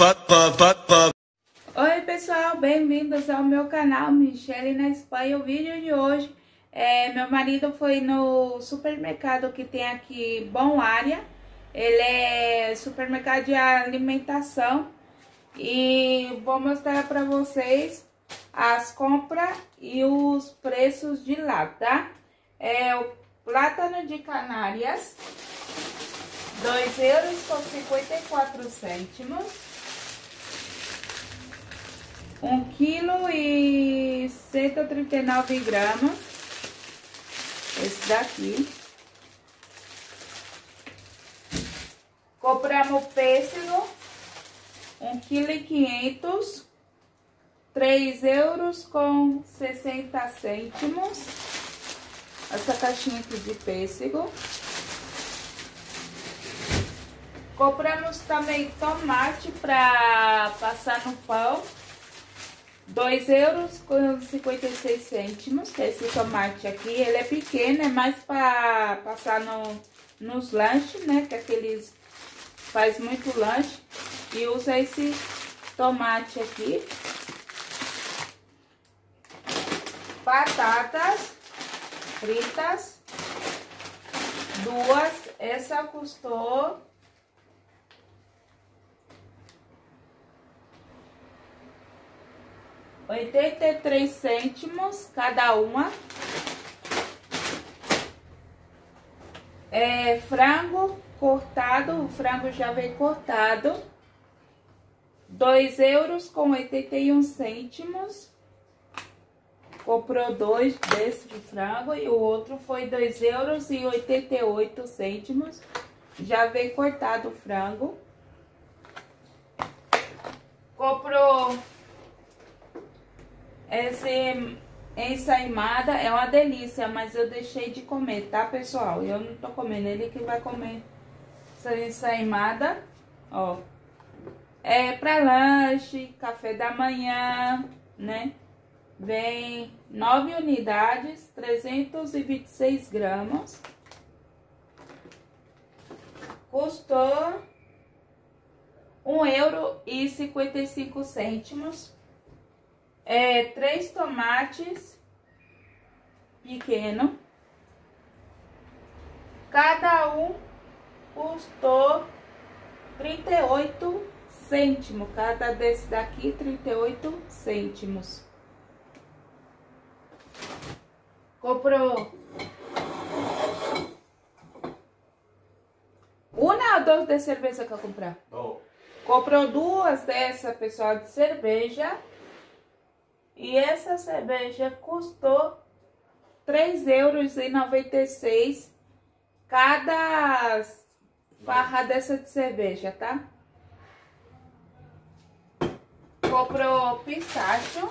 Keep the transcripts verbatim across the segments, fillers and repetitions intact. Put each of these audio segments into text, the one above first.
Oi pessoal, bem-vindos ao meu canal Michele na Espanha. O vídeo de hoje é meu marido foi no supermercado que tem aqui Bom Área. Ele é supermercado de alimentação e vou mostrar para vocês as compras e os preços de lá, tá? É o plátano de Canárias, dois euros com cinquenta e quatro cêntimos. Um quilo e cento e trinta e nove gramas. Esse daqui. Compramos pêssego, um quilo e quinhentos, três euros com sessenta cêntimos. Essa caixinha aqui de pêssego. Compramos também tomate para passar no pão. dois euros com cinquenta e seis cêntimos. Esse tomate aqui, ele é pequeno, é mais para passar no, nos lanches, né? Que aqueles faz muito lanche e usa esse tomate aqui. Batatas fritas, duas. Essa custou oitenta e três cêntimos cada uma. É, frango cortado, o frango já vem cortado, dois euros com oitenta e um cêntimos. Comprou dois desses de frango e o outro foi dois euros e oitenta e oito cêntimos. Já vem cortado o frango. Comprou esse ensaimada, é uma delícia, mas eu deixei de comer, tá, pessoal? Eu não tô comendo, ele que vai comer essa ensaimada, ó. É pra lanche, café da manhã, né? Vem nove unidades, trezentos e vinte e seis gramas. Custou um euro e cinquenta e cinco cêntimos. É, três tomates pequeno, cada um custou trinta e oito cêntimos, cada desse daqui trinta e oito cêntimos. Comprou uma ou duas de cerveja que eu comprar? Oh. Comprou duas dessa, pessoal, de cerveja. E essa cerveja custou três euros e noventa e seis cada farra dessa de cerveja, tá? Comprou pistacho,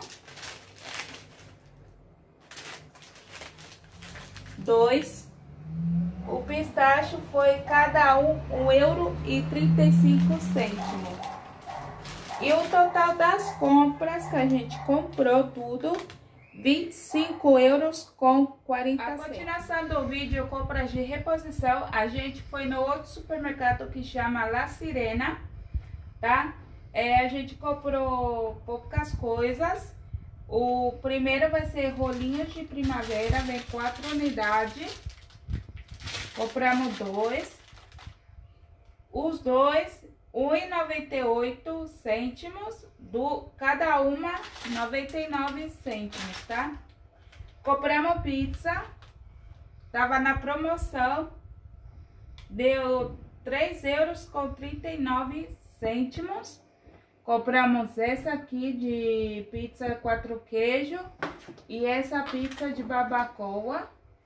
dois. O pistacho foi cada um um euro e trinta e cinco cêntimos. E o total das compras que a gente comprou tudo, vinte e cinco euros com quarenta centavos. A continuação do vídeo, compras de reposição, a gente foi no outro supermercado que chama La Sirena, tá? É, a gente comprou poucas coisas. O primeiro vai ser rolinhos de primavera, vem quatro unidades. Compramos dois. Os dois um e noventa e oito cêntimos, do, cada uma noventa e nove cêntimos, tá? Compramos pizza, tava na promoção, deu três euros com trinta e nove cêntimos. Compramos essa aqui de pizza quatro queijo e essa pizza de barbacoa.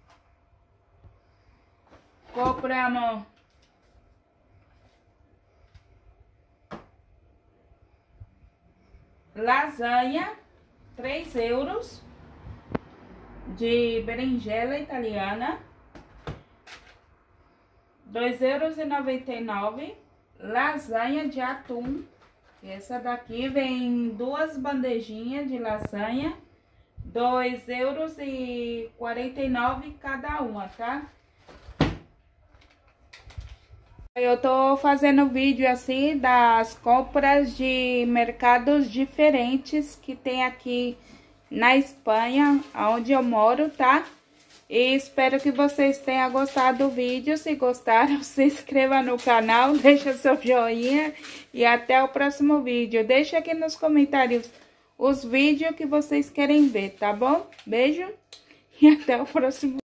Compramos lasanha, três euros, de berinjela italiana, dois euros e noventa e nove. Lasanha de atum, essa daqui vem duas bandejinhas de lasanha, dois euros e quarenta e nove cada uma, tá? Eu tô fazendo vídeo assim das compras de mercados diferentes que tem aqui na Espanha, onde eu moro, tá? E espero que vocês tenham gostado do vídeo. Se gostaram, se inscreva no canal, deixa seu joinha e até o próximo vídeo. Deixa aqui nos comentários os vídeos que vocês querem ver, tá bom? Beijo e até o próximo vídeo.